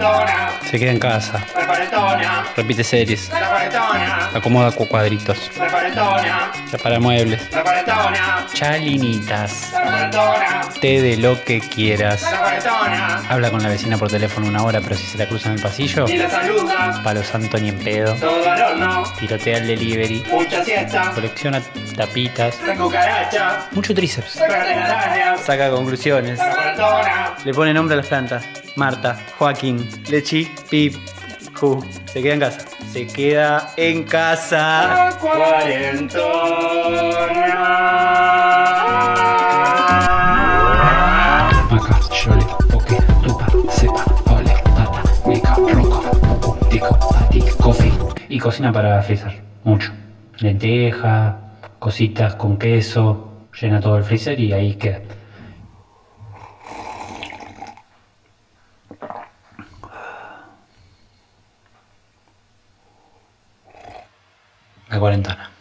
cuarentona. Se queda en casa. La cuarentona. Repite series. La cuarentona. Acomoda cuadritos. La cuarentona. Repara muebles. La cuarentona. Chalinitas. La cuarentona. Té de lo que quieras. La cuarentona. Habla con la vecina por teléfono 1 hora, pero si se la cruza en el pasillo, Y la saluda. palo santo ni en pedo. Todo al horno. Tirotea el delivery. Mucha siesta. Colecciona tapitas. La cucaracha. Mucho tríceps. La arañas. Saca conclusiones. La cuarentona. Le pone nombre a las plantas. Marta, Joaquín, Lechi, Pip, Ju. Se queda en casa. Se queda en casa. La cuarentona. Maca, Shole, Oke, Tupa, Sepa, Ole, Tata, Mica, Roco, Tico, Atic, Coffee. Y cocina para freezer. Mucho. Lenteja, cositas con queso. Llena todo el freezer y ahí queda. La cuarentena.